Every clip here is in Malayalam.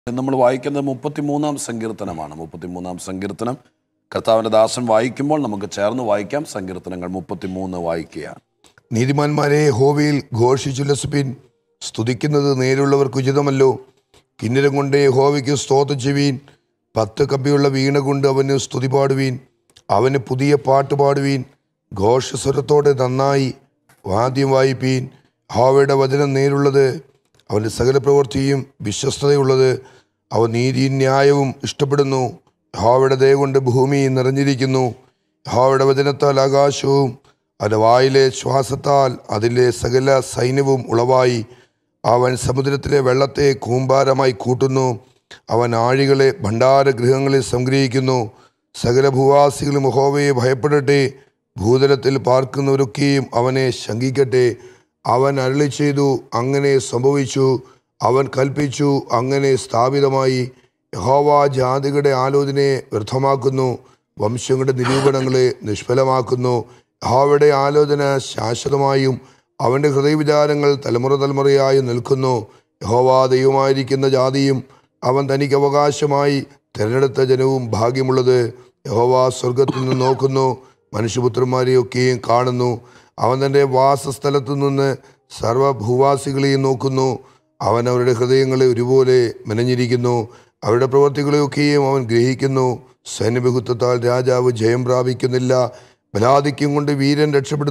നമ്മൾ വായിക്കുന്നത് 33-ാം സങ്കീർത്തനമാണ്. 33-ാം സങ്കീർത്തനം കർത്താവിൻ്റെ ദാസൻ വായിക്കുമ്പോൾ നമുക്ക് ചേർന്ന് വായിക്കാം. സങ്കീർത്തനങ്ങൾ 33 വായിക്കുകയാണ്. നീതിമാന്മാരെ യഹോവയിൽ ഘോഷിച്ചുല്ലസിപ്പിൻ, സ്തുതിക്കുന്നത് നേരുള്ളവർക്ക് ഉചിതമല്ലോ. കിന്നരം കൊണ്ട് യഹോവയ്ക്ക് സ്തോത്രം ചെയ്യുവീൻ, 10 കമ്പിയുള്ള വീണ കൊണ്ട് അവന് സ്തുതി പാടുവീൻ, അവന് പുതിയ പാട്ട് പാടുവീൻ, ഘോഷസ്വരത്തോടെ നന്നായി വാദ്യം വായിപ്പീൻ. യഹോവയുടെ വചനം നേരുള്ളത്, അവൻ്റെ സകല പ്രവൃത്തിയും വിശ്വസ്തതയുള്ളത്. അവൻ നീതിയും ന്യായവും ഇഷ്ടപ്പെടുന്നു. യഹോവയുടെ ദയ കൊണ്ട് ഭൂമി നിറഞ്ഞിരിക്കുന്നു. യഹോവയുടെ വചനത്താൽ ആകാശവും അവൻ്റെ വായിലെ ശ്വാസത്താൽ അതിലെ സകല സൈന്യവും ഉളവായി. അവൻ സമുദ്രത്തിലെ വെള്ളത്തെ കൂമ്പാരമായി കൂട്ടുന്നു. അവൻ ആഴികളെ ഭണ്ഡാരഗൃഹങ്ങളിൽ സംഗ്രഹിക്കുന്നു. സകല ഭൂവാസികളും യഹോവയെ ഭയപ്പെടട്ടെ. ഭൂതലത്തിൽ പാർക്കുന്നവരൊക്കെയും അവനെ ശങ്കിക്കട്ടെ. അവൻ അരുളി ചെയ്തു, അങ്ങനെ സംഭവിച്ചു. അവൻ കൽപ്പിച്ചു, അങ്ങനെ സ്ഥാപിതമായി. യഹോവ ജാതികളുടെ ആലോചനയെ വ്യർത്ഥമാക്കുന്നു, വംശങ്ങളുടെ നിരൂപണങ്ങളെ നിഷ്ഫലമാക്കുന്നു. യഹോവയുടെ ആലോചന ശാശ്വതമായും അവൻ്റെ ഹൃദയവിചാരങ്ങൾ തലമുറ തലമുറയായും നിൽക്കുന്നു. യഹോവ ദൈവമായിരിക്കുന്ന ജാതിയും അവൻ തനിക്ക് അവകാശമായി തിരഞ്ഞെടുത്ത ജനവും ഭാഗ്യമുള്ളത്. യഹോവ സ്വർഗത്തിൽ നിന്ന് നോക്കുന്നു, മനുഷ്യപുത്രന്മാരെയൊക്കെയും കാണുന്നു. അവൻ തൻ്റെ വാസസ്ഥലത്തു നിന്ന് സർവഭൂവാസികളെയും നോക്കുന്നു. അവൻ അവരുടെ ഹൃദയങ്ങളെ ഒരുപോലെ മെനഞ്ഞിരിക്കുന്നു. അവരുടെ പ്രവൃത്തികളെയൊക്കെയും അവൻ ഗ്രഹിക്കുന്നു. രാജാവ് ജയം പ്രാപിക്കുന്നില്ല, ബലാധിക്യം കൊണ്ട് വീരൻ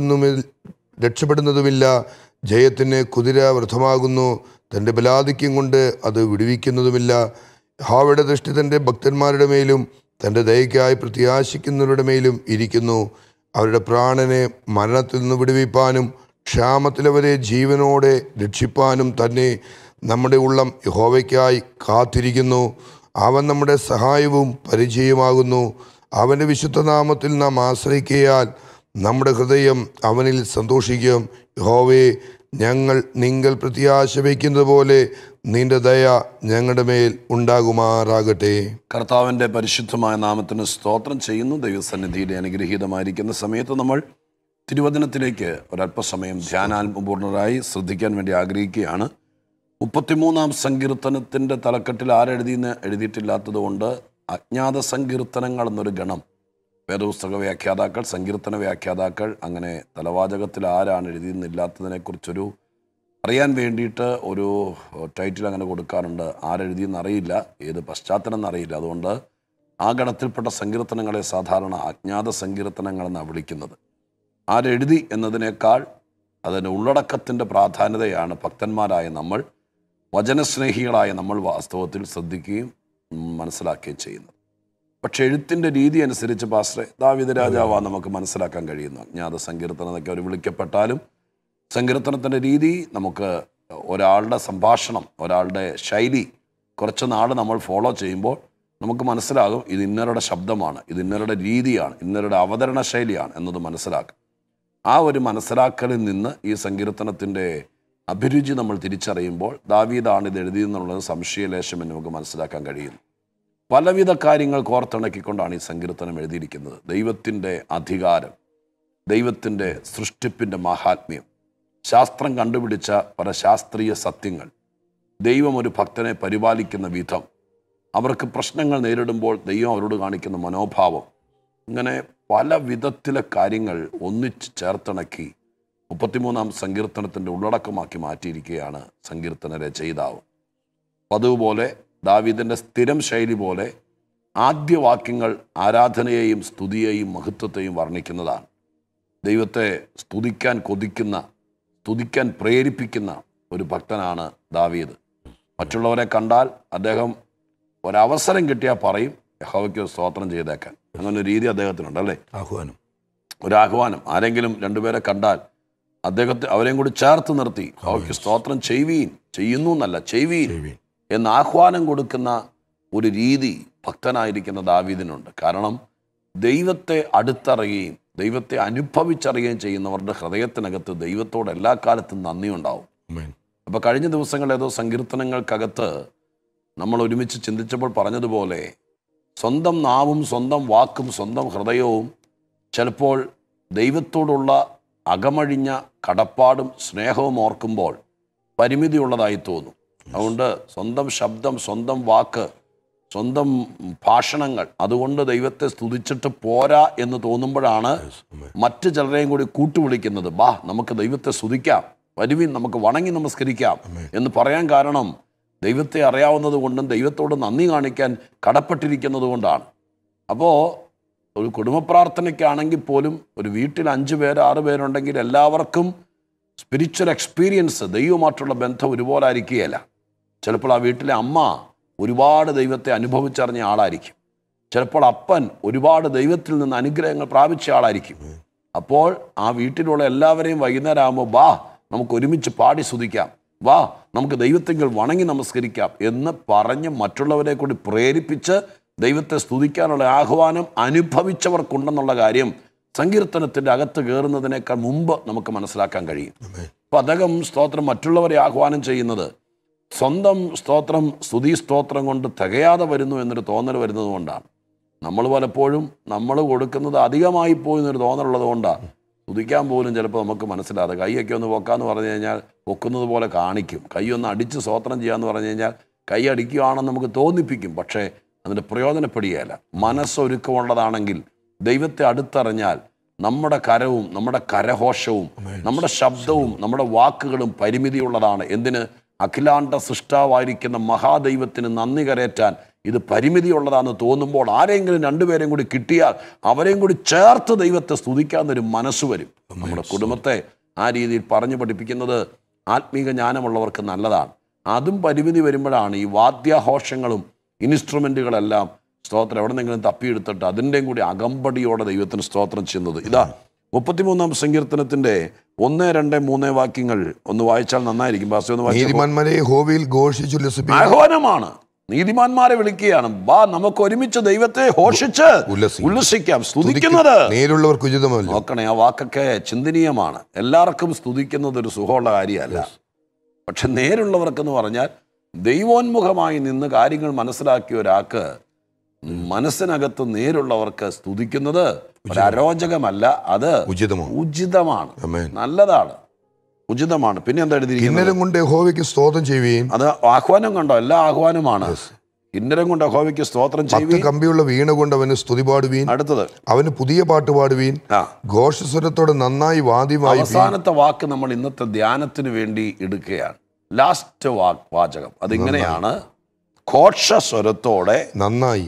രക്ഷപ്പെടുന്നതുമില്ല. ജയത്തിന് കുതിര വ്യർത്ഥമാകുന്നു, തൻ്റെ ബലാധിക്യം കൊണ്ട് അത് വിടുവിക്കുന്നതുമില്ല. യഹോവയുടെ ദൃഷ്ടി തൻ്റെ ഭക്തന്മാരുടെ മേലും തൻ്റെ ദയയ്ക്കായി പ്രത്യാശിക്കുന്നവരുടെ മേലും ഇരിക്കുന്നു. അവരുടെ പ്രാണനെ മരണത്തിൽ നിന്ന് വിടുവിപ്പാനും ക്ഷാമത്തിലവരെ ജീവനോടെ രക്ഷിപ്പാനും തന്നെ. നമ്മുടെ ഉള്ളം യഹോവയ്ക്കായി കാത്തിരിക്കുന്നു. അവൻ നമ്മുടെ സഹായവും പരിചയമാകുന്നു. അവൻ്റെ വിശുദ്ധനാമത്തിൽ നാം ആശ്രയിക്കയാൽ നമ്മുടെ ഹൃദയം അവനിൽ സന്തോഷിക്കും. യഹോവേ, ഞങ്ങൾ നിങ്ങൾ പ്രത്യാശ വയ്ക്കുന്നത് പോലെ നിന്റെ ദയ ഞങ്ങളുടെ മേൽ ഉണ്ടാകുമാറാകട്ടെ. കർത്താവിൻ്റെ പരിശുദ്ധമായ നാമത്തിന് സ്തോത്രം ചെയ്യുന്നു. ദൈവസന്നിധിയിലെ അനുഗ്രഹീതമായിരിക്കുന്ന സമയത്ത് നമ്മൾ തിരുവചനത്തിലേക്ക് ഒരല്പസമയം ധ്യാനാത്മപൂർണരായി ശ്രദ്ധിക്കാൻ വേണ്ടി ആഗ്രഹിക്കുകയാണ്. 33-ാം സങ്കീർത്തനത്തിൻ്റെ തലക്കെട്ടിൽ ആരെഴുതിയെന്ന് എഴുതിയിട്ടില്ലാത്തത് കൊണ്ട് അജ്ഞാത സങ്കീർത്തനങ്ങൾ എന്നൊരു ഗണം വേദപുസ്തക വ്യാഖ്യാതാക്കൾ, സങ്കീർത്തന വ്യാഖ്യാതാക്കൾ അങ്ങനെ തലവാചകത്തിൽ ആരാണ് എഴുതിയെന്നില്ലാത്തതിനെക്കുറിച്ചൊരു അറിയാൻ വേണ്ടിയിട്ട് ഒരു ടൈറ്റിൽ അങ്ങനെ കൊടുക്കാറുണ്ട്. ആരെഴുതിയെന്ന് അറിയില്ല, ഏത് പശ്ചാത്തലം എന്നറിയില്ല. അതുകൊണ്ട് ആ ഗണത്തിൽപ്പെട്ട സങ്കീർത്തനങ്ങളെ സാധാരണ അജ്ഞാത സങ്കീർത്തനങ്ങളെന്നാണ് വിളിക്കുന്നത്. ആരെഴുതി എന്നതിനേക്കാൾ അതിൻ്റെ ഉള്ളടക്കത്തിൻ്റെ പ്രാധാന്യതയാണ് ഭക്തന്മാരായ നമ്മൾ, വചനസ്നേഹികളായ നമ്മൾ വാസ്തവത്തിൽ ശ്രദ്ധിക്കുകയും മനസ്സിലാക്കുകയും ചെയ്യുന്നത്. പക്ഷേ എഴുത്തിൻ്റെ രീതി അനുസരിച്ച് പാസ്റ്ററെ ദാവീദ് രാജാവാണ് നമുക്ക് മനസ്സിലാക്കാൻ കഴിയുന്നു. അജ്ഞാത സങ്കീർത്തനം എന്നൊക്കെ അവർ വിളിക്കപ്പെട്ടാലും സങ്കീർത്തനത്തിൻ്റെ രീതി നമുക്ക് ഒരാളുടെ സംഭാഷണം, ഒരാളുടെ ശൈലി കുറച്ച് നാൾ നമ്മൾ ഫോളോ ചെയ്യുമ്പോൾ നമുക്ക് മനസ്സിലാകും ഇത് ഇന്നരുടെ ശബ്ദമാണ്, ഇത് ഇന്നരുടെ രീതിയാണ്, ഇന്നരുടെ അവതരണ ശൈലിയാണ് എന്നത് മനസ്സിലാക്കും. ആ ഒരു മനസ്സിലാക്കലിൽ നിന്ന് ഈ സങ്കീർത്തനത്തിൻ്റെ അഭിരുചി നമ്മൾ തിരിച്ചറിയുമ്പോൾ ദാവീദാണ് ഇത് എഴുതിയെന്നുള്ളത് സംശയലേശം എന്ന് നമുക്ക് മനസ്സിലാക്കാൻ കഴിയുന്നു. പലവിധ കാര്യങ്ങൾ കോർത്തിണക്കിക്കൊണ്ടാണ് ഈ സങ്കീർത്തനം എഴുതിയിരിക്കുന്നത്. ദൈവത്തിൻ്റെ അധികാരം, ദൈവത്തിൻ്റെ സൃഷ്ടിപ്പിൻ്റെ മാഹാത്മ്യം, ശാസ്ത്രം കണ്ടുപിടിച്ച പല ശാസ്ത്രീയ സത്യങ്ങൾ, ദൈവം ഒരു ഭക്തനെ പരിപാലിക്കുന്ന വിധം, അവർക്ക് പ്രശ്നങ്ങൾ നേരിടുമ്പോൾ ദൈവം അവരോട് കാണിക്കുന്ന മനോഭാവം, ഇങ്ങനെ പല വിധത്തിലെ കാര്യങ്ങൾ ഒന്നിച്ച് ചേർത്തിണക്കി 33-ാം സങ്കീർത്തനത്തിൻ്റെ ഉള്ളടക്കമാക്കി മാറ്റിയിരിക്കുകയാണ് സങ്കീർത്തന രചയിതാവ്. പതിവ് പോലെ ദാവീദിൻ്റെ സ്ഥിരം ശൈലി പോലെ ആദ്യ വാക്യങ്ങൾ ആരാധനയെയും സ്തുതിയെയും മഹത്വത്തെയും വർണ്ണിക്കുന്നതാണ്. ദൈവത്തെ സ്തുതിക്കാൻ കൊതിക്കുന്ന, സ്തുതിക്കാൻ പ്രേരിപ്പിക്കുന്ന ഒരു ഭക്തനാണ് ദാവീദ്. മറ്റുള്ളവരെ കണ്ടാൽ അദ്ദേഹം ഒരവസരം കിട്ടിയാൽ പറയും യഹോവയ്ക്ക് സ്തോത്രം ചെയ്തേക്കാൻ. അങ്ങനെ ഒരു രീതി അദ്ദേഹത്തിനുണ്ട്, അല്ലേ? ഒരാഹ്വാനം. ആരെങ്കിലും രണ്ടുപേരെ കണ്ടാൽ അവരെയും കൂടി ചേർത്ത് നിർത്തി യഹോവയ്ക്ക് സ്തോത്രം ചെയ്യുന്നു എന്നല്ല, ചെയ്യുവീൻ എന്ന് ആഹ്വാനം കൊടുക്കുന്ന ഒരു രീതി ഭക്തനായിരിക്കുന്ന ദാവീദിനുണ്ട്. കാരണം ദൈവത്തെ അടുത്തറിയുകയും ദൈവത്തെ അനുഭവിച്ചറിയുകയും ചെയ്യുന്നവരുടെ ഹൃദയത്തിനകത്ത് ദൈവത്തോട് എല്ലാ കാലത്തും നന്ദിയുണ്ടാവും. അപ്പോൾ കഴിഞ്ഞ ദിവസങ്ങൾ ഏതോ സങ്കീർത്തനങ്ങൾക്കകത്ത് നമ്മൾ ഒരുമിച്ച് ചിന്തിച്ചപ്പോൾ പറഞ്ഞതുപോലെ സ്വന്തം നാവും സ്വന്തം വാക്കും സ്വന്തം ഹൃദയവും ചിലപ്പോൾ ദൈവത്തോടുള്ള അകമഴിഞ്ഞ കടപ്പാടും സ്നേഹവും ഓർക്കുമ്പോൾ പരിമിതിയുള്ളതായി തോന്നും. അതുകൊണ്ട് സ്വന്തം ശബ്ദം, സ്വന്തം വാക്ക്, സ്വന്തം ഭാഷണങ്ങൾ അതുകൊണ്ട് ദൈവത്തെ സ്തുതിച്ചിട്ട് പോരാ എന്ന് തോന്നുമ്പോഴാണ് മറ്റു ചിലരെയും കൂടി കൂട്ടുവിളിക്കുന്നത്. ബാ, നമുക്ക് ദൈവത്തെ സ്തുതിക്കാം, വരുവിൻ, നമുക്ക് വണങ്ങി നമസ്കരിക്കാം എന്ന് പറയാൻ കാരണം ദൈവത്തെ അറിയാവുന്നത് കൊണ്ടും ദൈവത്തോട് നന്ദി കാണിക്കാൻ കടപ്പെട്ടിരിക്കുന്നത് കൊണ്ടാണ്. അപ്പോൾ ഒരു കുടുംബ പ്രാർത്ഥനയ്ക്കാണെങ്കിൽ പോലും ഒരു വീട്ടിൽ 5 പേര് 6 പേരുണ്ടെങ്കിൽ എല്ലാവർക്കും സ്പിരിച്വൽ എക്സ്പീരിയൻസ്, ദൈവമായിട്ടുള്ള ബന്ധം ഒരുപോലെ ആയിരിക്കുകയല്ല. ചിലപ്പോൾ ആ വീട്ടിലെ അമ്മ ഒരുപാട് ദൈവത്തെ അനുഭവിച്ചറിഞ്ഞ ആളായിരിക്കും. ചിലപ്പോൾ അപ്പൻ ഒരുപാട് ദൈവത്തിൽ നിന്ന് അനുഗ്രഹങ്ങൾ പ്രാപിച്ച ആളായിരിക്കും. അപ്പോൾ ആ വീട്ടിലുള്ള എല്ലാവരെയും വൈകുന്നേരം ആകുമ്പോൾ വാ, നമുക്ക് ഒരുമിച്ച് പാടി സ്തുതിക്കാം, വാ, നമുക്ക് ദൈവത്തെങ്കിൽ വണങ്ങി നമസ്കരിക്കാം എന്ന് പറഞ്ഞ് മറ്റുള്ളവരെ കൂടി പ്രേരിപ്പിച്ച് ദൈവത്തെ സ്തുതിക്കാനുള്ള ആഹ്വാനം അനുഭവിച്ചവർക്കുണ്ടെന്നുള്ള കാര്യം സങ്കീർത്തനത്തിൻ്റെ അകത്ത് കയറുന്നതിനേക്കാൾ മുമ്പ് നമുക്ക് മനസ്സിലാക്കാൻ കഴിയും. അപ്പം അദ്ദേഹം സ്തോത്രം മറ്റുള്ളവരെ ആഹ്വാനം ചെയ്യുന്നത് സ്വന്തം സ്തോത്രം സ്തുതി സ്തോത്രം കൊണ്ട് തികയാതെ വരുന്നു എന്നൊരു തോന്നൽ വരുന്നത് കൊണ്ടാണ്. നമ്മൾ പലപ്പോഴും നമ്മൾ കൊടുക്കുന്നത് അധികമായി പോയി എന്നൊരു തോന്നലുള്ളത് കൊണ്ടാണ് സ്തുതിക്കാൻ പോലും ചിലപ്പോൾ നമുക്ക് മനസ്സിലാതെ. കൈയൊക്കെ ഒന്ന് പൊക്കാന്ന് പറഞ്ഞു കഴിഞ്ഞാൽ പൊക്കുന്നത് പോലെ കാണിക്കും, കൈ ഒന്ന് അടിച്ച് സ്തോത്രം ചെയ്യാമെന്ന് പറഞ്ഞു കഴിഞ്ഞാൽ കൈ അടിക്കുകയാണെന്ന് നമുക്ക് തോന്നിപ്പിക്കും. പക്ഷേ അതിൻ്റെ പ്രയോജനപ്പെടുകയല്ല. മനസ്സൊരുക്കമുള്ളതാണെങ്കിൽ ദൈവത്തെ അടുത്തറിഞ്ഞാൽ നമ്മുടെ കരവും നമ്മുടെ കരഘോഷവും നമ്മുടെ ശബ്ദവും നമ്മുടെ വാക്കുകളും പരിമിതിയുള്ളതാണ്. എന്തിന്? അഖിലാണ്ട സൃഷ്ടാവായിരിക്കുന്ന മഹാദൈവത്തിന് നന്ദി കരേറ്റാൻ ഇത് പരിമിതിയുള്ളതാണെന്ന് തോന്നുമ്പോൾ ആരെങ്കിലും 2 പേരെയും കൂടി കിട്ടിയാൽ അവരെയും കൂടി ചേർത്ത് ദൈവത്തെ സ്തുതിക്കാമെന്നൊരു മനസ്സ് വരും. നമ്മുടെ കുടുംബത്തെ ആ രീതിയിൽ പറഞ്ഞു പഠിപ്പിക്കുന്നത് ആത്മീക ജ്ഞാനമുള്ളവർക്ക് നല്ലതാണ്. അതും പരിമിതി വരുമ്പോഴാണ് ഈ വാദ്യാഘോഷങ്ങളും ഇൻസ്ട്രുമെൻറ്റുകളെല്ലാം സ്തോത്രം എവിടെ നിന്നെങ്കിലും തപ്പിയെടുത്തിട്ട് അതിൻ്റെയും കൂടി അകമ്പടിയോടെ ദൈവത്തിന് സ്തോത്രം ചെയ്യുന്നത്. ഇതാ 33-ാം സങ്കീർത്തനത്തിൻ്റെ 1, 2, 3 വാക്യങ്ങൾ ഒന്ന് വായിച്ചാൽ നന്നായിരിക്കും. നീതിമാന്മാരെ യഹോവയിൽ ഘോഷിച്ചുല്ലസിപ്പിൻ. ആഹ്വാനമാണ്, നീതിമാന്മാരെ വിളിക്കുകയാണ്. വാ, നമുക്ക് ഒരുമിച്ച് ദൈവത്തെ ഘോഷിച്ച് ഉല്ലസിക്കാം. സ്തുതിക്കുന്നത് നേരുള്ളവർക്ക് ഉചിതമല്ല. നോക്കണേ, ആ വാക്കൊക്കെ ചിന്തനീയമാണ്. എല്ലാവർക്കും സ്തുതിക്കുന്നത് ഒരു സുഖമുള്ള കാര്യമല്ല. പക്ഷെ നേരുള്ളവർക്കെന്ന് പറഞ്ഞാൽ ദൈവോന്മുഖമായി നിന്ന് കാര്യങ്ങൾ മനസ്സിലാക്കിയ ഒരാൾക്ക് മനസ്സിനകത്ത് നേരുള്ളവർക്ക് സ്തുതിക്കുന്നത് ഒരു അരോചകമല്ല, അത് ഉചിതമാണ്, നല്ലതാണ്, ഉചിതമാണ്. പിന്നെ എന്താ എഴുതിയിരിക്കുന്നത്? കൊണ്ട് യഹോവയ്ക്ക് സ്തോത്രം ചെയ്യുകയും. അത് ആഹ്വാനം കണ്ടോ? എല്ലാ ആഹ്വാനമാണ്. കിന്നരം കൊണ്ട് യഹോവയ്ക്ക് സ്തോത്രം ചെയ്യുകയും, കമ്പിയുള്ള വീണ കൊണ്ട് അവന് സ്തുതി പാടുവീൻ. അടുത്തത് അവന് പുതിയ പാട്ട് പാടുവീൻ. ഘോഷസ്വരത്തോടെ നന്നായി വാദ്യമായി. അവസാനത്തെ വാക്ക് നമ്മൾ ഇന്നത്തെ ധ്യാനത്തിന് വേണ്ടി എടുക്കുകയാണ്. ലാസ്റ്റ് വാചകം അതിങ്ങനെയാണ്: ഘോഷസ്വരത്തോടെ നന്നായി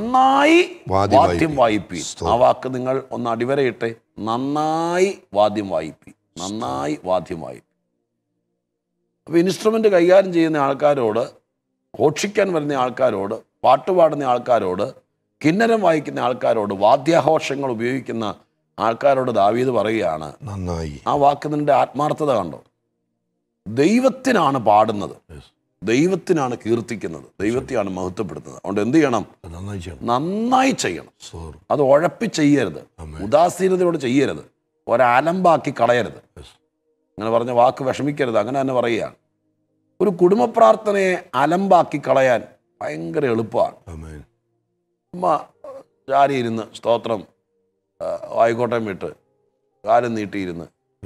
വാദ്യം വായിപ്പീൻ. ആ വാക്ക് നിങ്ങൾ ഒന്ന് അടിവരയിട്ടെ. നന്നായി വാദ്യം വായിപ്പീൻ, നന്നായി വാദ്യം വായിപ്പീൻ. അപ്പോൾ ഇൻസ്ട്രുമെൻ്റ് കൈകാര്യം ചെയ്യുന്ന ആൾക്കാരോട്, ഘോഷിക്കാൻ വരുന്ന ആൾക്കാരോട്, പാട്ടുപാടുന്ന ആൾക്കാരോട്, കിന്നരം വായിക്കുന്ന ആൾക്കാരോട്, വാദ്യാഘോഷങ്ങൾ ഉപയോഗിക്കുന്ന ആൾക്കാരോട് ദാവീദ് പറയുകയാണ് നന്നായി. ആ വാക്കിൻ്റെ ആത്മാർത്ഥത കണ്ടോ? ദൈവത്തിനാണ് പാടുന്നത്, ദൈവത്തിനാണ് കീർത്തിക്കുന്നത്, ദൈവത്തെയാണ് മഹത്വപ്പെടുത്തുന്നത്. അതുകൊണ്ട് എന്ത് ചെയ്യണം? നന്നായി ചെയ്യണം. അത് ഉഴപ്പി ചെയ്യരുത്, ഉദാസീനതയോട് ചെയ്യരുത്, ഒരലമ്പാക്കി കളയരുത്. അങ്ങനെ പറഞ്ഞ വാക്ക് വിഷമിക്കരുത്, അങ്ങനെ തന്നെ പറയുകയാണ്. ഒരു കുടുംബ പ്രാർത്ഥനയെ അലമ്പാക്കി കളയാൻ ഭയങ്കര എളുപ്പമാണ്. അമ്മ ചാരിയിരുന്ന് സ്തോത്രം ആയിക്കോട്ടയം വിട്ട് കാലം നീട്ടിയിരുന്ന്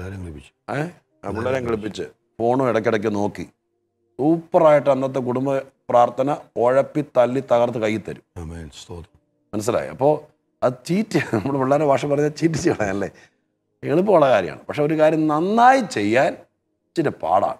പിള്ളേരെ കളിപ്പിച്ച് ഫോണും ഇടയ്ക്കിടയ്ക്ക് നോക്കി സൂപ്പറായിട്ട് അന്നത്തെ കുടുംബ പ്രാർത്ഥന ഉഴപ്പി തല്ലി തകർത്ത് കൈ തരും. മനസ്സിലായി? അപ്പോൾ അത് ചീറ്റ്, നമ്മൾ പിള്ളേരുടെ ഭാഷ പറഞ്ഞാൽ ചീറ്റ് ചെയ്യണമല്ലേ, എളുപ്പമുള്ള കാര്യമാണ്. പക്ഷെ ഒരു കാര്യം നന്നായി ചെയ്യാൻ ഇച്ചിരി പാടാണ്.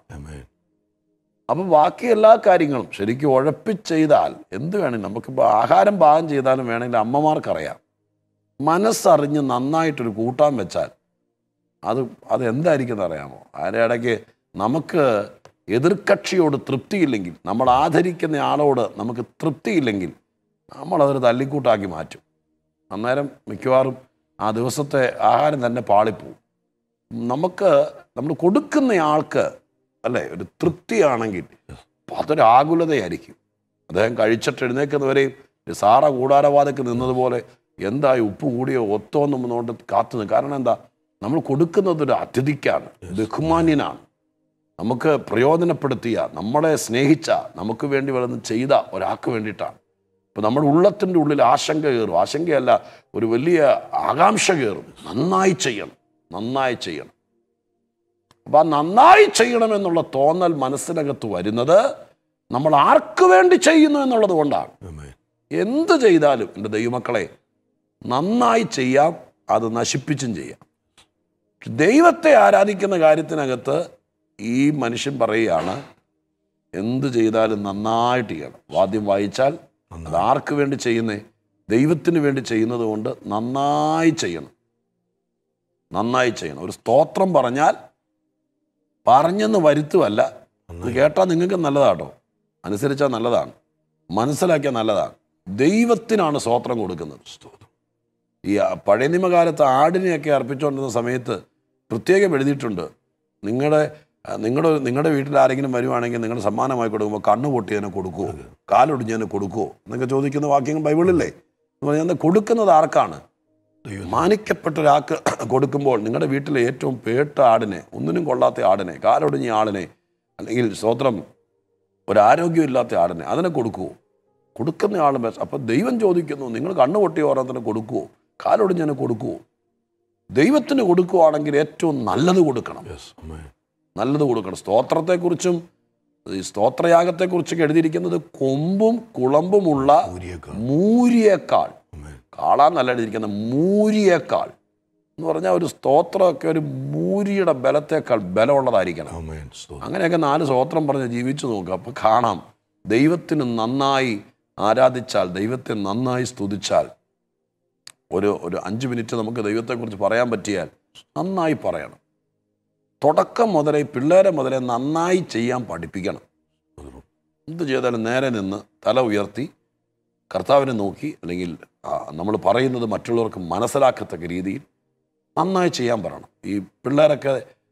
അപ്പം ബാക്കി എല്ലാ കാര്യങ്ങളും ശരിക്കും ഉഴപ്പി ചെയ്താൽ എന്ത് വേണമെങ്കിലും, നമുക്കിപ്പോൾ ആഹാരം പാകം ചെയ്താലും വേണമെങ്കിൽ അമ്മമാർക്കറിയാം, മനസ്സറിഞ്ഞ് നന്നായിട്ടൊരു കൂട്ടാൻ വെച്ചാൽ അത് എന്തായിരിക്കും എന്നറിയാമോ? അതിൻ്റെ ഇടയ്ക്ക് നമുക്ക് എതിർകക്ഷിയോട് തൃപ്തിയില്ലെങ്കിൽ, നമ്മൾ ആദരിക്കുന്ന ആളോട് നമുക്ക് തൃപ്തിയില്ലെങ്കിൽ നമ്മളതൊരു തല്ലിക്കൂട്ടാക്കി മാറ്റും. അന്നേരം മിക്കവാറും ആ ദിവസത്തെ ആഹാരം തന്നെ പാളിപ്പോവും. നമ്മൾ കൊടുക്കുന്ന ആൾക്ക് അല്ലേ ഒരു തൃപ്തിയാണെങ്കിൽ അതൊരു ആകുലതയായിരിക്കും. അദ്ദേഹം കഴിച്ചിട്ട് എഴുന്നേക്കുന്നവരെയും സാറ കൂടാരവാദക്ക് നിന്നതുപോലെ എന്തായി ഉപ്പ് കൂടിയോ ഒത്തോന്നും കൊണ്ട് കാത്തുനിന്ന്. കാരണം എന്താ? നമ്മൾ കൊടുക്കുന്നതൊരു അതിഥിക്കാണ്, ബഹുമാന്യനാണ്, നമുക്ക് പ്രയോജനപ്പെടുത്തിയ, നമ്മളെ സ്നേഹിച്ച, നമുക്ക് വേണ്ടി വളർന്ന് ചെയ്ത ഒരാൾക്ക് വേണ്ടിയിട്ടാണ്. ഇപ്പോൾ നമ്മുടെ ഉള്ളത്തിൻ്റെ ഉള്ളിൽ ആശങ്ക കയറും, ആശങ്കയല്ല ഒരു വലിയ ആകാംക്ഷ കയറും. നന്നായി ചെയ്യണം, നന്നായി ചെയ്യണം. അപ്പോൾ ആ നന്നായി ചെയ്യണമെന്നുള്ള തോന്നൽ മനസ്സിനകത്ത് വരുന്നത് നമ്മൾ ആർക്ക് വേണ്ടി ചെയ്യുന്നു എന്നുള്ളത് കൊണ്ടാണ്. എന്ത് ചെയ്താലും എൻ്റെ ദൈവമക്കളെ നന്നായി ചെയ്യാം, അത് നശിപ്പിച്ചും ചെയ്യാം. ദൈവത്തെ ആരാധിക്കുന്ന കാര്യത്തിനകത്ത് ഈ മനുഷ്യൻ പറയുകയാണ്, എന്ത് ചെയ്താലും നന്നായിട്ട് ചെയ്യണം. വാദ്യം വായിച്ചാൽ അത് ആർക്ക് വേണ്ടി ചെയ്യുന്നേ? ദൈവത്തിന് വേണ്ടി ചെയ്യുന്നത് കൊണ്ട് നന്നായി ചെയ്യണം, നന്നായി ചെയ്യണം. ഒരു സ്തോത്രം പറഞ്ഞാൽ പറഞ്ഞെന്ന് വരുത്തുമല്ല, അത് കേട്ടാൽ നിങ്ങൾക്ക് നല്ലതാട്ടോ, അനുസരിച്ചാൽ നല്ലതാണ്, മനസ്സിലാക്കിയാൽ നല്ലതാണ്. ദൈവത്തിനാണ് സ്തോത്രം കൊടുക്കുന്നത്. ഈ പഴയ നിയമകാലത്ത് ആടിനെയൊക്കെ അർപ്പിച്ചുകൊണ്ടിരുന്ന സമയത്ത് പ്രത്യേകം എഴുതിയിട്ടുണ്ട്, നിങ്ങളുടെ വീട്ടിൽ ആരെങ്കിലും വരുവാണെങ്കിൽ നിങ്ങൾ സമ്മാനമായി കൊടുക്കുമ്പോൾ കണ്ണ് പൊട്ടിയതിനെ കൊടുക്കുമോ, കാലൊടിഞ്ഞതിനെ കൊടുക്കുമോ എന്നൊക്കെ ചോദിക്കുന്ന വാക്യങ്ങൾ ബൈബിളില്ലേ? എന്ന് പറഞ്ഞാൽ കൊടുക്കുന്നത് ആർക്കാണ്? മാനിക്കപ്പെട്ട ഒരാൾക്ക് കൊടുക്കുമ്പോൾ നിങ്ങളുടെ വീട്ടിലെ ഏറ്റവും പേട്ട ആടിനെ, ഒന്നിനും കൊള്ളാത്ത ആടിനെ, കാലൊടിഞ്ഞ ആടിനെ, അല്ലെങ്കിൽ സ്തോത്രം ഒരാരോഗ്യമില്ലാത്ത ആടിനെ, അതിനെ കൊടുക്കുമോ? കൊടുക്കുന്ന ആളും ബെസ്റ്റ്. അപ്പം ദൈവം ചോദിക്കുന്നു, നിങ്ങൾ കണ്ണ് പൊട്ടിയ ഓരോന്നിനെ കൊടുക്കുമോ, കാലൊടിഞ്ഞതിനെ കൊടുക്കുമോ? ദൈവത്തിന് കൊടുക്കുകയാണെങ്കിൽ ഏറ്റവും നല്ലത് കൊടുക്കണം, നല്ലത് കൊടുക്കണം. സ്തോത്രത്തെക്കുറിച്ചും ഈ സ്തോത്രയാഗത്തെക്കുറിച്ചൊക്കെ എഴുതിയിരിക്കുന്നത് കൊമ്പും കുളമ്പുമുള്ള മൂരിയേക്കാൾ, കാളാന്നല്ല എഴുതിയിരിക്കുന്നത്, മൂരിയേക്കാൾ എന്ന് പറഞ്ഞാൽ ഒരു സ്തോത്രമൊക്കെ ഒരു മൂരിയുടെ ബലത്തേക്കാൾ ബലമുള്ളതായിരിക്കണം. അങ്ങനെയൊക്കെ 4 സ്തോത്രം പറഞ്ഞ് ജീവിച്ചു നോക്കുക. അപ്പം കാണാം, ദൈവത്തിന് നന്നായി ആരാധിച്ചാൽ, ദൈവത്തെ നന്നായി സ്തുതിച്ചാൽ, ഒരു 5 മിനിറ്റ് നമുക്ക് ദൈവത്തെക്കുറിച്ച് പറയാൻ പറ്റിയാൽ നന്നായി പറയണം. തുടക്കം മുതലേ, പിള്ളേരെ മുതലേ നന്നായി ചെയ്യാൻ പഠിപ്പിക്കണം. എന്ത് ചെയ്താലും നേരെ നിന്ന് തല ഉയർത്തി കർത്താവിനെ നോക്കി, അല്ലെങ്കിൽ നമ്മൾ പറയുന്നത് മറ്റുള്ളവർക്ക് മനസ്സിലാക്കത്തക്ക രീതിയിൽ നന്നായി ചെയ്യാൻ പറയണം. ഈ പിള്ളേരൊക്കെ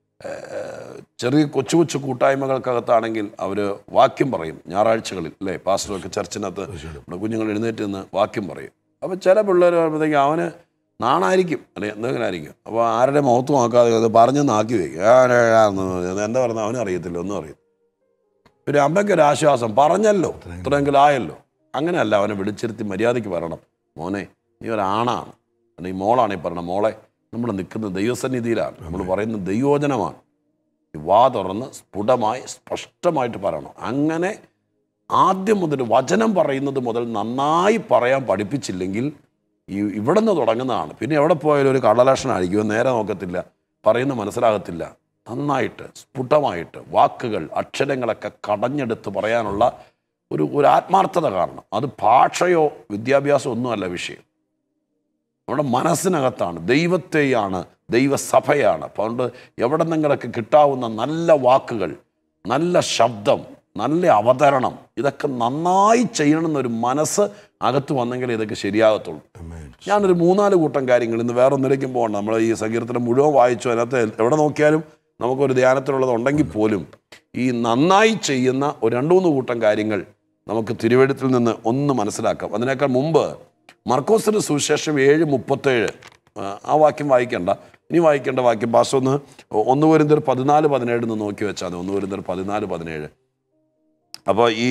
ചെറിയ കൊച്ചു കൊച്ചു കൂട്ടായ്മകൾക്കകത്താണെങ്കിൽ അവർ വാക്യം പറയും ഞായറാഴ്ചകളിൽ, അല്ലേ? പാസ്റ്ററൊക്കെ ചർച്ചിനകത്ത് നമ്മുടെ കുഞ്ഞുങ്ങൾ എഴുന്നേറ്റ് നിന്ന് വാക്യം പറയും. അപ്പോൾ ചില പിള്ളേർ പറയുമ്പോഴത്തേക്കും അവന് നാണായിരിക്കും, അല്ലെ എന്തെങ്കിലും ആയിരിക്കും. അപ്പോൾ ആരുടെ മുഖത്ത് നോക്കാതെ അത് പറഞ്ഞൊന്ന് ആക്കി വയ്ക്കും. എന്താ പറയുന്നത് അവനും അറിയത്തില്ല, ഒന്നും അറിയും. ഒരു അമ്മയ്ക്കൊരു ആശ്വാസം, പറഞ്ഞല്ലോ, ഇത്രയെങ്കിലും ആയല്ലോ. അങ്ങനെയല്ല, അവനെ വിളിച്ചിരുത്തി മര്യാദയ്ക്ക് പറയണം, മോനെ നീ ഒരാണാണ്, അല്ലെങ്കിൽ മോളാണ് ഈ പറയണം, മോളെ നമ്മൾ നിൽക്കുന്നത് ദൈവസന്നിധിയിലാണ്, നമ്മൾ പറയുന്നത് ദൈവോചനമാണ്. വാ തുറന്ന് സ്ഫുടമായി സ്പഷ്ടമായിട്ട് പറയണം. അങ്ങനെ ആദ്യം മുതൽ വചനം പറയുന്നത് മുതൽ നന്നായി പറയാൻ പഠിപ്പിച്ചില്ലെങ്കിൽ ഇവിടെ നിന്ന് തുടങ്ങുന്നതാണ്. പിന്നെ എവിടെ പോയാലും ഒരു കള്ളലക്ഷണമായിരിക്കും, നേരെ നോക്കത്തില്ല, പറയുന്നത് മനസ്സിലാകത്തില്ല. നന്നായിട്ട് സ്ഫുടമായിട്ട് വാക്കുകൾ, അക്ഷരങ്ങളൊക്കെ കടഞ്ഞെടുത്ത് പറയാനുള്ള ഒരു ആത്മാർത്ഥത കാരണം. അത് ഭാഷയോ വിദ്യാഭ്യാസമോ ഒന്നുമല്ല വിഷയം, നമ്മുടെ മനസ്സിനകത്താണ്. ദൈവത്തെയാണ്, ദൈവസഭയാണ്. അതുകൊണ്ട് എവിടെ നിങ്ങളൊക്കെ കിട്ടാവുന്ന നല്ല വാക്കുകൾ, നല്ല ശബ്ദം, നല്ല അവതരണം, ഇതൊക്കെ നന്നായി ചെയ്യണമെന്നൊരു മനസ്സ് അകത്ത് വന്നെങ്കിൽ ഇതൊക്കെ ശരിയാകത്തുള്ളൂ. ഞാനൊരു 3-4 കൂട്ടം കാര്യങ്ങൾ, ഇന്ന് വേറെ ഒന്നിലേക്കും പോകണം, നമ്മൾ ഈ സങ്കീർത്തനം മുഴുവൻ വായിച്ചു, അതിനകത്ത് എവിടെ നോക്കിയാലും നമുക്കൊരു ധ്യാനത്തിലുള്ളതുണ്ടെങ്കിൽ പോലും ഈ നന്നായി ചെയ്യുന്ന ഒരു 2-3 കൂട്ടം കാര്യങ്ങൾ നമുക്ക് തിരുവെഴുത്തിൽ നിന്ന് ഒന്ന് മനസ്സിലാക്കാം. അതിനേക്കാൾ മുമ്പ് മർക്കോസിന്റെ സുവിശേഷം 7:37 ആ വാക്യം വായിക്കേണ്ട, ഇനി വായിക്കേണ്ട വാക്യം പാസ്റ്റർ 1 കൊരിന്ത്യർ 14:17 നോക്കി വെച്ചാൽ മതി. 1 കൊരിന്ത്യർ 14:17. അപ്പോൾ ഈ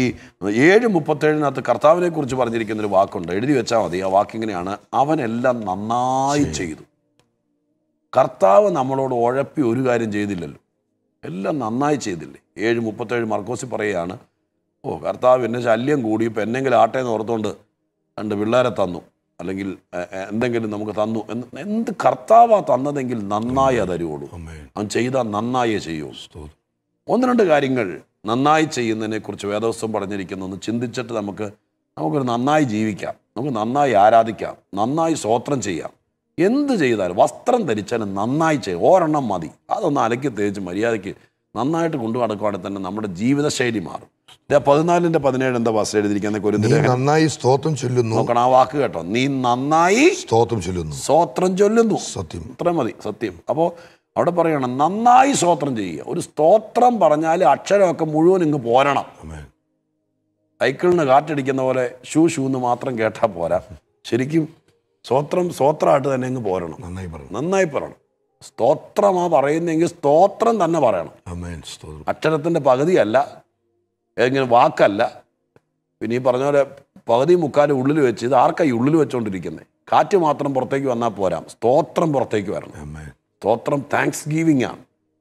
7:37 കർത്താവിനെ കുറിച്ച് പറഞ്ഞിരിക്കുന്നൊരു വാക്കുണ്ട്, എഴുതി വെച്ചാൽ മതി. ആ വാക്കിങ്ങനെയാണ്, അവനെല്ലാം നന്നായി ചെയ്തു. കർത്താവ് നമ്മളോട് ഉഴപ്പി ഒരു കാര്യം ചെയ്തില്ലല്ലോ, എല്ലാം നന്നായി ചെയ്തില്ലേ. 7:37 മർക്കോസിൽ പറയുകയാണ്, കർത്താവ് എന്നെ ശല്യം കൂടി, ഇപ്പം എന്നെങ്കിലും ആട്ടേന്ന് ഓർത്തുകൊണ്ട് 2 പിള്ളേരെ തന്നു, അല്ലെങ്കിൽ എന്തെങ്കിലും നമുക്ക് തന്നു. എന്ത് കർത്താവാ തന്നതെങ്കിൽ നന്നായി തരുവുള്ളൂ. അവൻ ചെയ്താൽ നന്നായേ ചെയ്യുള്ളൂ. 1-2 കാര്യങ്ങൾ നന്നായി ചെയ്യുന്നതിനെ കുറിച്ച് വേദപുസ്തകം പറഞ്ഞിരിക്കുന്നു. ഒന്ന് ചിന്തിച്ചിട്ട് നമുക്കൊരു നന്നായി ജീവിക്കാം, നമുക്ക് നന്നായി ആരാധിക്കാം, നന്നായി സ്തോത്രം ചെയ്യാം. എന്ത് ചെയ്താലും, വസ്ത്രം ധരിച്ചാലും നന്നായി ചെയ്യും. ഒരെണ്ണം മതി, അതൊന്ന് അലക്കി തേച്ച് മര്യാദയ്ക്ക് നന്നായിട്ട് കൊണ്ടു നടക്കുവാണെങ്കിൽ തന്നെ നമ്മുടെ ജീവിതശൈലി മാറും. 14:17 എന്താ വാസ്തു എഴുതിയിരിക്കുന്നത്? കൊരിന്ത്യർ നന്നായി സ്തോത്രം ചൊല്ലുന്നു. നോക്കണം ആ വാക്ക് കേട്ടോ, നീ നന്നായി സ്തോത്രം ചൊല്ലുന്നു. സ്തോത്രം ചൊല്ലുന്നു. സത്യം, ഇത്ര മതി, സത്യം. അപ്പോൾ അവിടെ പറയണം നന്നായി സ്തോത്രം ചെയ്യുക. ഒരു സ്തോത്രം പറഞ്ഞാൽ അക്ഷരമൊക്കെ മുഴുവൻ ഇങ്ങ് പോരണം. സൈക്കിളിന് കാറ്റടിക്കുന്ന പോലെ ഷൂ എന്ന് മാത്രം കേട്ടാൽ പോരാ, ശരിക്കും സ്തോത്രമായിട്ട് തന്നെ അങ്ങ് പോരണം. നന്നായി പറയണം. സ്തോത്രമാ പറയുന്നെങ്കിൽ സ്തോത്രം തന്നെ പറയണം. അക്ഷരത്തിൻ്റെ പകുതിയല്ല, ഏതെങ്കിലും വാക്കല്ല. പിന്നെ ഈ പറഞ്ഞ പോലെ പകുതി മുക്കാലും ഉള്ളിൽ വെച്ച്, ഇത് ആർക്കായി ഉള്ളിൽ വെച്ചുകൊണ്ടിരിക്കുന്നത്? കാറ്റ് മാത്രം പുറത്തേക്ക് വന്നാൽ പോരാ, സ്തോത്രം പുറത്തേക്ക് വരണം. സ്തോത്രം താങ്ക്സ് ഗീവിംഗ് ആണ്.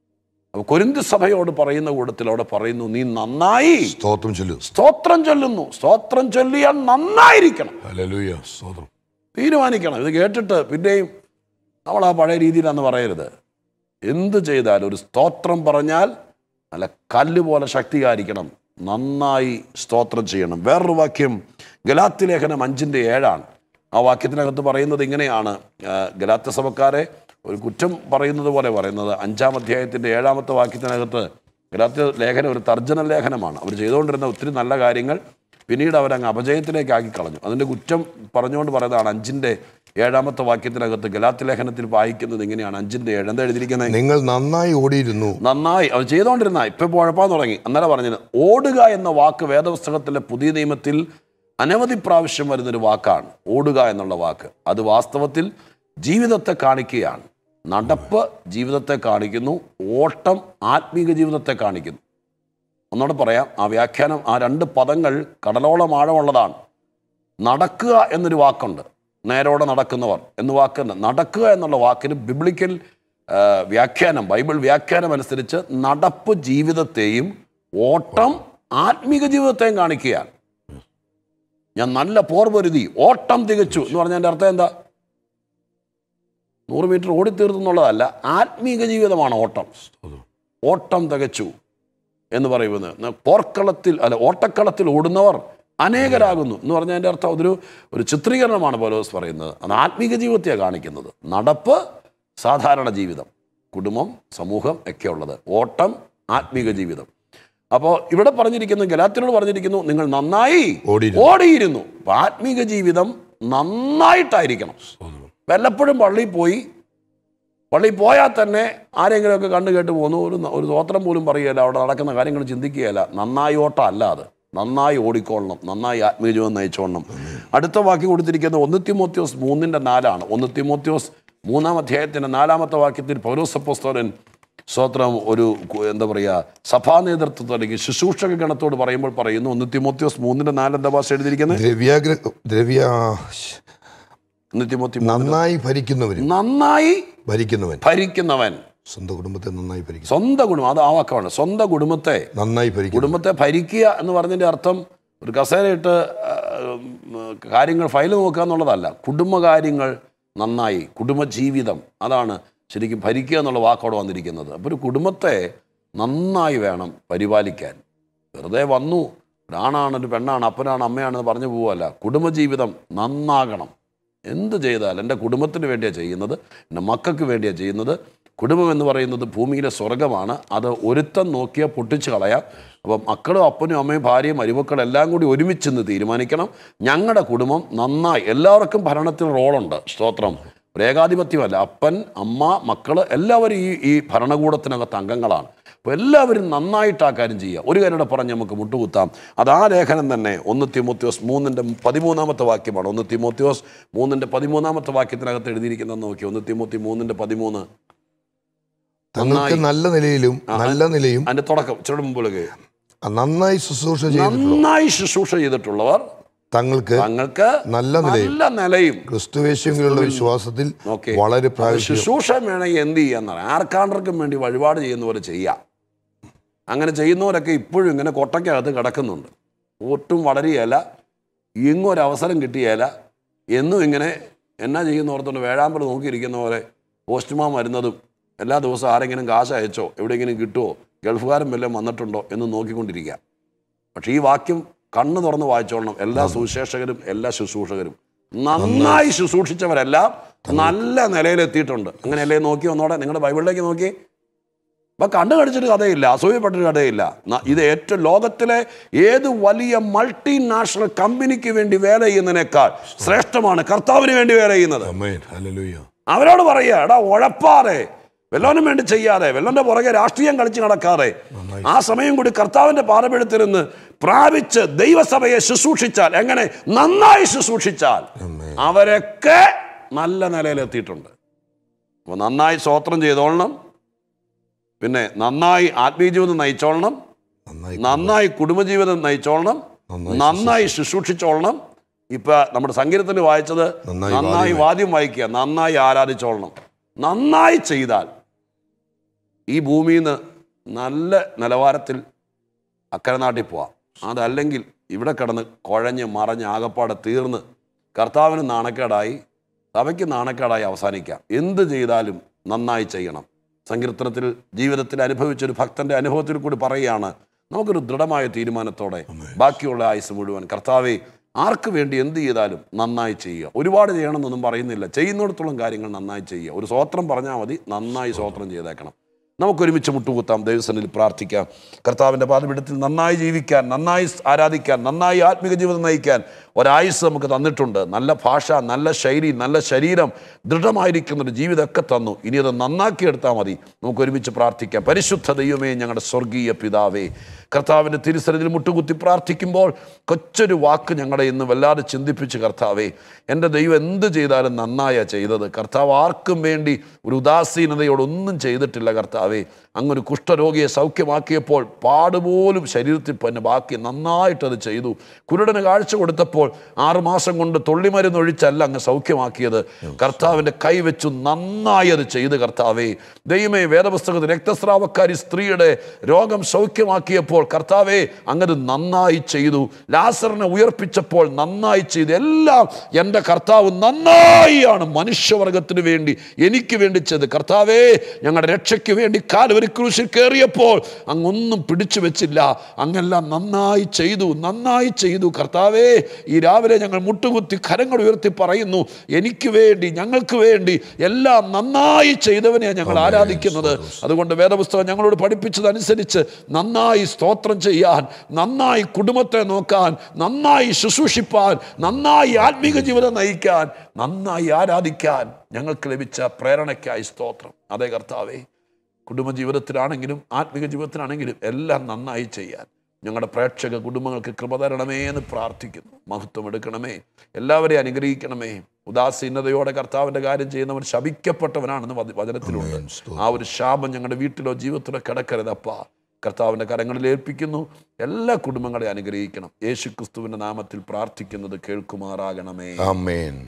അപ്പോൾ കൊരിന്ത് സഭയോട് പറയുന്ന കൂട്ടത്തിൽ അവിടെ പറയുന്നു, നീ നന്നായി സ്തോത്രം ചൊല്ലു. സ്തോത്രം ചൊല്ലുന്നു. സ്തോത്രം ചൊല്ലിയാൽ നന്നായിരിക്കണം. ഹല്ലേലൂയ, സ്തോത്രം. തീരുമാനിക്കണം. ഇത് കേട്ടിട്ട് പിന്നെയും നമ്മൾ ആ പഴയ രീതിയിലാണെന്ന് പറയരുത്. എന്ത് ചെയ്താലും ഒരു സ്തോത്രം പറഞ്ഞാൽ നല്ല കല്ല് പോലെ ശക്തിയായിരിക്കണം. നന്നായി സ്തോത്രം ചെയ്യണം. വേറൊരു വാക്യം ഗലാത്യ ലേഖനം 5:7 ആ വാക്യത്തിനകത്ത് പറയുന്നത് ഇങ്ങനെയാണ്. ഗലാത്യ സഭക്കാരെ ഒരു കുറ്റം പറയുന്നത് പോലെ പറയുന്നത് 5-ാം അധ്യായത്തിൻ്റെ 7-ാമത്തെ വാക്യത്തിനകത്ത് ഗലാത്യ ലേഖനം ഒരു തർജ്ജന ലേഖനമാണ്. അവർ ചെയ്തുകൊണ്ടിരുന്ന ഒത്തിരി നല്ല കാര്യങ്ങൾ പിന്നീട് അവരങ്ങ് അപജയത്തിലേക്ക് ആക്കി കളഞ്ഞു. അതിൻ്റെ കുറ്റം പറഞ്ഞുകൊണ്ട് പറയുന്നതാണ് 5-ാമത്തെ വാക്യത്തിനകത്ത് ഗലാത്യ ലേഖനത്തിൽ വായിക്കുന്നത് ഇങ്ങനെയാണ്. 5:7 എന്താ എഴുതിയിരിക്കുന്നത്? നിങ്ങൾ നന്നായി ഓടിയിരുന്നു. നന്നായി അവർ ചെയ്തുകൊണ്ടിരുന്ന ഇപ്പം കുഴപ്പാൻ തുടങ്ങി. അന്നേരം പറഞ്ഞത് ഓടുക എന്ന വാക്ക് വേദപുസ്തകത്തിലെ പുതിയ നിയമത്തിൽ അനവധി പ്രാവശ്യം വരുന്നൊരു വാക്കാണ്. ഓടുക എന്നുള്ള വാക്ക് അത് വാസ്തവത്തിൽ ജീവിതത്തെ കാണിക്കുകയാണ്. നടപ്പ് ജീവിതത്തെ കാണിക്കുന്നു, ഓട്ടം ആത്മീക ജീവിതത്തെ കാണിക്കുന്നു. ഒന്നോടെ പറയാം, ആ വ്യാഖ്യാനം, ആ 2 പദങ്ങൾ കടലോളം ആഴമുള്ളതാണ്. നടക്കുക എന്നൊരു വാക്കുണ്ട്, നേരോടെ നടക്കുന്നവർ എന്ന വാക്കുണ്ട്. നടക്കുക എന്നുള്ള വാക്കിന് ബിബ്ലിക്കൽ വ്യാഖ്യാനം, ബൈബിൾ വ്യാഖ്യാനം അനുസരിച്ച് നടപ്പ് ജീവിതത്തെയും ഓട്ടം ആത്മീക ജീവിതത്തെയും കാണിക്കുകയാണ്. ഞാൻ നല്ല പോർപൊരുതി ഓട്ടം തികച്ചു എന്ന് പറഞ്ഞാൽ എൻ്റെ അർത്ഥം എന്താ? 100 മീറ്റർ ഓടിത്തീർത്തു എന്നുള്ളതല്ല, ആത്മീക ജീവിതമാണ് ഓട്ടം. ഓട്ടം തികച്ചു എന്ന് പറയുന്നത് പോർക്കളത്തിൽ അല്ല ഓട്ടക്കളത്തിൽ ഓടുന്നവർ അനേകരാകുന്നു എന്ന് പറഞ്ഞാൽ എൻ്റെ അർത്ഥം ഒരു ചിത്രീകരണമാണ് പൗലോസ് പറയുന്നത്. അത് ആത്മീക ജീവിതത്തെയാണ് കാണിക്കുന്നത്. നടപ്പ് സാധാരണ ജീവിതം, കുടുംബം, സമൂഹം ഒക്കെ ഉള്ളത്, ഓട്ടം ആത്മീക ജീവിതം. അപ്പോൾ ഇവിടെ പറഞ്ഞിരിക്കുന്നു, ഗലാത്യരോട് പറഞ്ഞിരിക്കുന്നു, നിങ്ങൾ നന്നായി ഓടിയിരുന്നു. അപ്പോൾ ആത്മീക ജീവിതം നന്നായിട്ടായിരിക്കണം. വല്ലപ്പോഴും പള്ളിയിൽ പോയാൽ തന്നെ ആരെങ്കിലുമൊക്കെ കണ്ടു കേട്ട് പോകുന്നു, ഒരു സ്തോത്രം പോലും പറയുകയില്ല, അവിടെ നടക്കുന്ന കാര്യങ്ങൾ ചിന്തിക്കുകയില്ല. നന്നായി ഓട്ടം അല്ല അത്. നന്നായി ഓടിക്കൊള്ളണം, നന്നായി ആത്മീയ ജീവിതം നയിച്ചോളണം. അടുത്ത വാക്യം കൊടുത്തിരിക്കുന്നത് 1 തിമോത്തിയോസ് 3:4 1 തിമോത്തിയോസ് 3-ാം അധ്യായത്തിൻ്റെ 4-ാമത്തെ വാക്യത്തിൽ പൗലോസ് അപ്പോസ്തലൻ സ്തോത്രം ഒരു എന്താ പറയുക സഭാ നേതൃത്വത്തോട് അല്ലെങ്കിൽ ശുശ്രൂഷക ഗണത്തോട് പറയുമ്പോൾ പറയുന്നു. 1 തിമോത്തിയോസ് 3:4 എന്താ ഭാഷ എഴുതിയിരിക്കുന്നത്? നന്നായി ഭരിക്കുന്നവൻ സ്വന്തം കുടുംബത്തെ നന്നായി ഭരിക്കും. സ്വന്തം കുടുംബം, അത് ആ വാക്കാണ്. സ്വന്തം കുടുംബത്തെ നന്നായി ഭരിക്കുക. കുടുംബത്തെ ഭരിക്കുക എന്ന് പറഞ്ഞതിൻ്റെ അർത്ഥം ഒരു കസേരയിട്ട് കാര്യങ്ങൾ ഫയൽ നോക്കുക എന്നുള്ളതല്ല. കുടുംബകാര്യങ്ങൾ നന്നായി, കുടുംബജീവിതം, അതാണ് ശരിക്കും ഭരിക്കുക എന്നുള്ള വാക്കോടെ വന്നിരിക്കുന്നത്. അപ്പോൾ ഒരു കുടുംബത്തെ നന്നായി വേണം പരിപാലിക്കാൻ. വെറുതെ വന്നു ഒരാണാണ്, ഒരു പെണ്ണാണ്, അപ്പനാണ്, അമ്മയാണെന്ന് പറഞ്ഞു പോവുകയല്ല. കുടുംബജീവിതം നന്നാകണം. എന്ത് ചെയ്താൽ എൻ്റെ കുടുംബത്തിന് വേണ്ടിയാണ് ചെയ്യുന്നത്, എൻ്റെ മക്കൾക്ക് വേണ്ടിയാണ് ചെയ്യുന്നത്. കുടുംബം എന്ന് പറയുന്നത് ഭൂമിയിലെ സ്വർഗമാണ്. അത് ഒരുത്തൻ നോക്കിയാൽ പൊട്ടിച്ച് കളയാം. അപ്പം മക്കളും അപ്പനും അമ്മയും ഭാര്യയും മരുമക്കളും എല്ലാം കൂടി ഒരുമിച്ചെന്ന് തീരുമാനിക്കണം, ഞങ്ങളുടെ കുടുംബം നന്നായി. എല്ലാവർക്കും ഭരണത്തിൽ റോളുണ്ട്. സ്തോത്രം. ഒരു ഏകാധിപത്യമല്ല. അപ്പൻ, അമ്മ, മക്കൾ എല്ലാവരും ഈ ഭരണകൂടത്തിനകത്ത് അംഗങ്ങളാണ്. അപ്പോൾ എല്ലാവരും നന്നായിട്ട് ആ കാര്യം ചെയ്യുക. ഒരു കാര്യം പറഞ്ഞ് നമുക്ക് മുട്ടുകുത്താം. അത് ആ ലേഖനം തന്നെ 1 തിമോത്തിയോസ് 3:13 വാക്യമാണ്. 1 തിമോത്തിയോസ് 3:13 വാക്യത്തിനകത്ത് എഴുതിയിരിക്കുന്നതെന്ന് നോക്കി. 1 തിമോത്തി 3:13 തങ്ങൾക്ക് നല്ല നിലയും അതിന്റെ തുടക്കം ഇച്ചിരി മുമ്പ് നന്നായി ശുശ്രൂഷ ചെയ്തിട്ടുള്ളവർ തങ്ങൾക്ക് നല്ല നിലയും ക്രിസ്തുയേശുവിലുള്ള വിശ്വാസത്തിൽ വളരെ ശുശ്രൂഷ വേണമെങ്കിൽ എന്ത് ചെയ്യാന്നാണ്, ആർക്കാണ്ടർക്കും വേണ്ടി വഴിപാട് ചെയ്യുന്ന പോലെ ചെയ്യാം. അങ്ങനെ ചെയ്യുന്നവരൊക്കെ ഇപ്പോഴും ഇങ്ങനെ കൊട്ടയ്ക്കകത്ത് കിടക്കുന്നുണ്ട്. ഒട്ടും വളരുകയല്ല, ഇങ്ങൊരവസരം കിട്ടിയല്ല, എന്നും ഇങ്ങനെ എന്നാ ചെയ്യുന്നവർത്തോണ്ട് വേഴാമ്പൽ നോക്കിയിരിക്കുന്ന പോലെ പോസ്റ്റ്മാൻ വരുന്നതും എല്ലാ ദിവസവും ആരെങ്കിലും കാശ് അയച്ചോ എവിടെയെങ്കിലും കിട്ടുമോ ഗൾഫുകാരൻ വല്ലതും വന്നിട്ടുണ്ടോ എന്ന് നോക്കിക്കൊണ്ടിരിക്കുക. പക്ഷേ ഈ വാക്യം കണ്ണ് തുറന്ന് വായിച്ചോളണം. എല്ലാ സുവിശേഷകരും എല്ലാ ശുശ്രൂഷകരും നന്നായി ശുശ്രൂഷിച്ചവരെല്ലാം നല്ല നിലയിലെത്തിയിട്ടുണ്ട്. അങ്ങനെയല്ലേ? നോക്കി ഒന്നോടെ നിങ്ങളുടെ ബൈബിളിലേക്ക് നോക്കി. അപ്പം കണ്ടു കടിച്ചിട്ട് കഥയില്ല, അസൂയപ്പെട്ടൊരു കഥയില്ല. ഇത് ഏറ്റവും ലോകത്തിലെ ഏത് വലിയ മൾട്ടിനാഷണൽ കമ്പനിക്ക് വേണ്ടി വേല ചെയ്യുന്നതിനേക്കാൾ ശ്രേഷ്ഠമാണ് കർത്താവിന് വേണ്ടി വേല ചെയ്യുന്നത്. അവരോട് പറയുക, എടാ ഉഴപ്പാതെ, വെല്ലോനും വേണ്ടി ചെയ്യാതെ, വെല്ലോന്റെ പുറകെ രാഷ്ട്രീയം കളിച്ച് നടക്കാതെ ആ സമയം കൂടി കർത്താവിന്റെ പാദപീഠത്തിലിരുന്ന് പ്രാപിച്ച് ദൈവസഭയെ ശുശ്രൂഷിച്ചാൽ, എങ്ങനെ നന്നായി ശുശ്രൂഷിച്ചാൽ അവരൊക്കെ നല്ല നിലയിലെത്തിയിട്ടുണ്ട്. അപ്പോൾ നന്നായി സ്തോത്രം ചെയ്തോളണം, പിന്നെ നന്നായി ആത്മീയ ജീവിതം നയിച്ചോളണം, നന്നായി കുടുംബജീവിതം നയിച്ചോളണം, നന്നായി ശുശ്രൂഷിച്ചോളണം. ഇപ്പൊ നമ്മുടെ സംഗീതത്തിൽ വായിച്ചത് നന്നായി വാദ്യം വായിക്കുക, നന്നായി ആരാധിച്ചോളണം. നന്നായി ചെയ്താൽ ഈ ഭൂമിയിൽ നിന്ന് നല്ല നിലവാരത്തിൽ അക്കരെ നാട്ടിൽ പോവാം. അതല്ലെങ്കിൽ ഇവിടെ കിടന്ന് കുഴഞ്ഞ് മറഞ്ഞ് ആകപ്പാടെ തീർന്ന് കർത്താവിന് നാണക്കേടായി, സഭയ്ക്ക് നാണക്കേടായി അവസാനിക്കാം. എന്ത് ചെയ്താലും നന്നായി ചെയ്യണം. സങ്കീർത്തനത്തിൽ ജീവിതത്തിൽ അനുഭവിച്ചൊരു ഭക്തൻ്റെ അനുഭവത്തിൽ കൂടി പറയുകയാണ്, നമുക്കൊരു ദൃഢമായ തീരുമാനത്തോടെ ബാക്കിയുള്ള ആയുസ് മുഴുവൻ കർത്താവെ ആർക്ക് വേണ്ടി എന്ത് ചെയ്താലും നന്നായി ചെയ്യുക. ഒരുപാട് ചെയ്യണമെന്നൊന്നും പറയുന്നില്ല, ചെയ്യുന്നിടത്തോളം കാര്യങ്ങൾ നന്നായി ചെയ്യുക. ഒരു സ്തോത്രം പറഞ്ഞാൽ മതി, നന്നായി സ്തോത്രം ചെയ്തേക്കണം. നമുക്കൊരുമിച്ച് മുട്ടുകുത്താം, ദൈവസന്നിധിയിൽ പ്രാർത്ഥിക്കാം. കർത്താവിൻ്റെ പാദപീഠത്തിൽ നന്നായി ജീവിക്കാൻ, നന്നായി ആരാധിക്കാൻ, നന്നായി ആത്മീക ജീവിതം നയിക്കാൻ ഒരായുസ് നമുക്ക് തന്നിട്ടുണ്ട്. നല്ല ഭാഷ, നല്ല ശൈലി, നല്ല ശരീരം, ദൃഢമായിരിക്കുന്നൊരു ജീവിതമൊക്കെ തന്നു. ഇനി അത് നന്നാക്കിയെടുത്താൽ മതി. നമുക്കൊരുമിച്ച് പ്രാർത്ഥിക്കാം. പരിശുദ്ധ ദൈവമേ, ഞങ്ങളുടെ സ്വർഗീയ പിതാവേ, കർത്താവിൻ്റെ തിരുസന്നിധിയിൽ മുട്ടുകുത്തി പ്രാർത്ഥിക്കുമ്പോൾ കൊച്ചൊരു വാക്ക് ഞങ്ങളെ ഇന്ന് വല്ലാതെ ചിന്തിപ്പിച്ച് കർത്താവേ, എൻ്റെ ദൈവം എന്ത് ചെയ്താലും നന്നായാണ് ചെയ്തത്. കർത്താവ് ആർക്കും വേണ്ടി ഒരു ഉദാസീനതയോടൊന്നും ചെയ്തിട്ടില്ല. കർത്താവേ, അങ്ങൊരു കുഷ്ഠരോഗിയെ സൗഖ്യമാക്കിയപ്പോൾ പാടുപോലും ശരീരത്തിൽ തന്നെ ബാക്കി നന്നായിട്ടത് ചെയ്തു. കുരുടന് കാഴ്ച കൊടുത്തപ്പോൾ 6 മാസം കൊണ്ട് തൊള്ളിമരുന്നൊഴിച്ചല്ല അങ്ങ് സൗഖ്യമാക്കിയത്. കർത്താവിൻ്റെ കൈവച്ചു നന്നായി അത് ചെയ്ത്. കർത്താവേ ദൈവമേ, വേദപുസ്തകത്തിൽ രക്തസ്രാവക്കാരി സ്ത്രീയുടെ രോഗം സൗഖ്യമാക്കിയപ്പോൾ കർത്താവേ അങ്ങത് നന്നായി ചെയ്തു. ലാസറിനെ ഉയർപ്പിച്ചപ്പോൾ നന്നായി ചെയ്തു. എല്ലാം എൻ്റെ കർത്താവ് നന്നായിയാണ് മനുഷ്യവർഗത്തിന് വേണ്ടി, എനിക്ക് വേണ്ടി ചെയ്ത്. കർത്താവേ, ഞങ്ങളുടെ രക്ഷയ്ക്ക് വേണ്ടി കാൽവരി ക്രൂശിൽ കയറിയപ്പോൾ അങ്ങൊന്നും പിടിച്ചു വെച്ചില്ല, അങ്ങെല്ലാം നന്നായി ചെയ്തു, നന്നായി ചെയ്തു. കർത്താവേ, ഈ രാവിലെ ഞങ്ങൾ മുട്ടുകുത്തി കരങ്ങൾ ഉയർത്തി പറയുന്നു, എനിക്ക് വേണ്ടി, ഞങ്ങൾക്ക് വേണ്ടി എല്ലാം നന്നായി ചെയ്തവനെയാണ് ഞങ്ങൾ ആരാധിക്കുന്നത്. അതുകൊണ്ട് വേദപുസ്തകം ഞങ്ങളോട് പഠിപ്പിച്ചതനുസരിച്ച് നന്നായി സ്തോത്രം ചെയ്യാൻ, നന്നായി കുടുംബത്തെ നോക്കാൻ, നന്നായി ശുശ്രൂഷിപ്പാൻ, നന്നായി ആത്മീക ജീവിതം നയിക്കാൻ, നന്നായി ആരാധിക്കാൻ ഞങ്ങൾക്ക് ലഭിച്ച പ്രേരണയ്ക്കായി സ്തോത്രം. അതേ കർത്താവേ, കുടുംബജീവിതത്തിലാണെങ്കിലും ആത്മീക ജീവിതത്തിലാണെങ്കിലും എല്ലാം നന്നായി ചെയ്യാൻ ഞങ്ങളുടെ പ്രേക്ഷക കുടുംബങ്ങൾക്ക് കൃപ തരണമേ എന്ന് പ്രാർത്ഥിക്കുന്നു. മഹത്വം എടുക്കണമേ, എല്ലാവരെയും അനുഗ്രഹിക്കണമേ. ഉദാസീനതയോടെ കർത്താവിൻ്റെ കാര്യം ചെയ്യുന്നവൻ ശപിക്കപ്പെട്ടവനാണെന്ന് വചനത്തിലുണ്ട്. ആ ഒരു ശാപം ഞങ്ങളുടെ വീട്ടിലോ ജീവിതത്തിലോ കിടക്കരുതപ്പാ. കർത്താവിൻ്റെ കരങ്ങളിൽ ഏൽപ്പിക്കുന്നു. എല്ലാ കുടുംബങ്ങളെ അനുഗ്രഹിക്കണം. യേശുക്രിസ്തുവിൻ്റെ നാമത്തിൽ പ്രാർത്ഥിക്കുന്നത് കേൾക്കുമാറാകണമേ. ആമേൻ.